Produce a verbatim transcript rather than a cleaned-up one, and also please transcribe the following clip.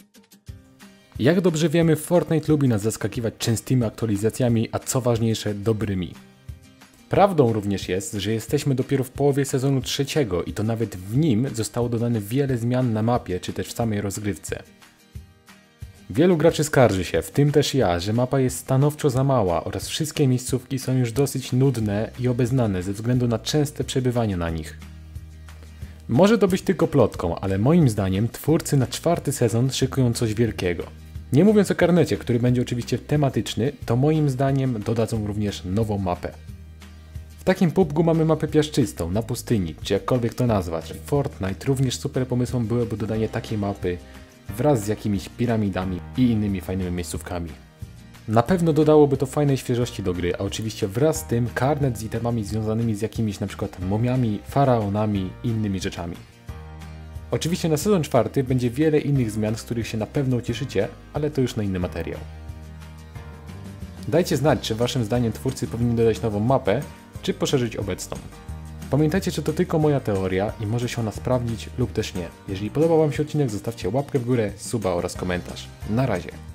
Jak dobrze wiemy, Fortnite lubi nas zaskakiwać częstymi aktualizacjami, a co ważniejsze, dobrymi. Prawdą również jest, że jesteśmy dopiero w połowie sezonu trzeciego i to nawet w nim zostało dodane wiele zmian na mapie, czy też w samej rozgrywce. Wielu graczy skarży się, w tym też ja, że mapa jest stanowczo za mała oraz wszystkie miejscówki są już dosyć nudne i obeznane ze względu na częste przebywanie na nich. Może to być tylko plotką, ale moim zdaniem twórcy na czwarty sezon szykują coś wielkiego. Nie mówiąc o karnecie, który będzie oczywiście tematyczny, to moim zdaniem dodadzą również nową mapę. W takim P U B G mamy mapę piaszczystą, na pustyni, czy jakkolwiek to nazwać. W Fortnite również super pomysłem byłoby dodanie takiej mapy wraz z jakimiś piramidami i innymi fajnymi miejscówkami. Na pewno dodałoby to fajnej świeżości do gry, a oczywiście wraz z tym karnet z itemami związanymi z jakimiś np. momiami, faraonami i innymi rzeczami. Oczywiście na sezon czwarty będzie wiele innych zmian, z których się na pewno ucieszycie, ale to już na inny materiał. Dajcie znać, czy waszym zdaniem twórcy powinni dodać nową mapę, czy poszerzyć obecną. Pamiętajcie, że to tylko moja teoria i może się ona sprawdzić lub też nie. Jeżeli podobał wam się odcinek, zostawcie łapkę w górę, suba oraz komentarz. Na razie.